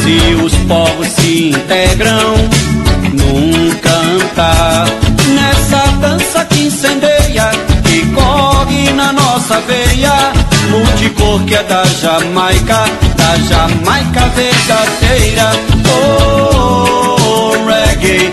Se os povos se integram num cantar, nessa dança que incendeia, que corre na nossa veia, multicor que é da Jamaica verdadeira. Oh, reggae,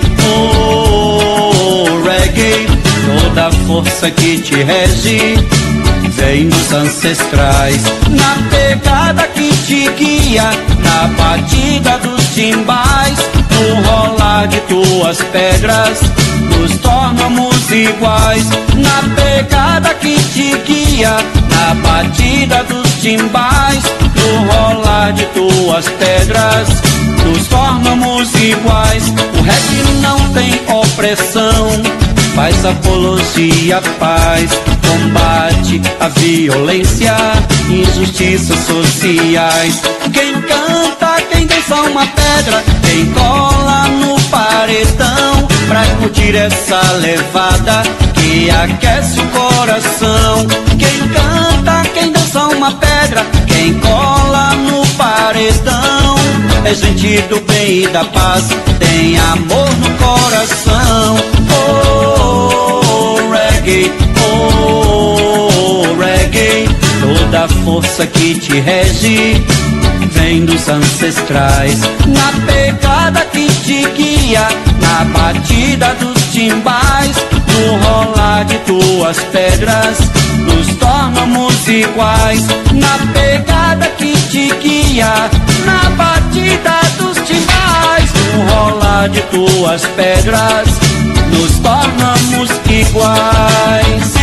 oh, reggae, toda a força que te rege vem dos ancestrais, na pegada que te guia, na batida dos timbais, no rolar de tuas pedras, nos tornamos iguais. Na pegada que te guia, na batida dos timbais, no rolar de tuas pedras, nos tornamos iguais. O reggae não tem opressão, faz apologia à paz, combate a violência, injustiças sociais. Quem canta, quem dança uma pedra, quem cola no paredão, pra curtir essa levada que aquece o coração. Quem canta, quem dança uma pedra, quem cola no paredão, é gente do bem e da paz, tem amor no coração. Oh, reggae, oh, reggae, toda a força que te rege vem dos ancestrais, na pegada que te guia, na batida dos timbais, no rolar de tuas pedras, nos tornamos iguais. Na pegada que te guia, na batida dos timbais, no rolar de tuas pedras, nos tornamos iguais.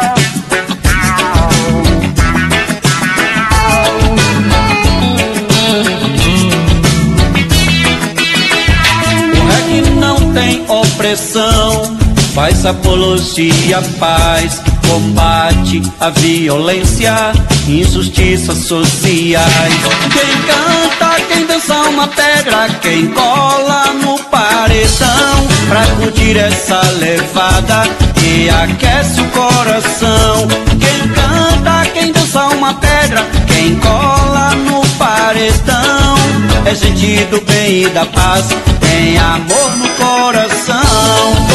O reggae não tem opressão, faz apologia à paz, combate a violência, injustiças sociais. Quem canta, quem dança uma pedra, quem cola no paredão, pra curtir essa levada que aquece o coração. Quem canta, quem dança uma pedra, quem cola no paredão, é gente do bem e da paz, tem amor no coração.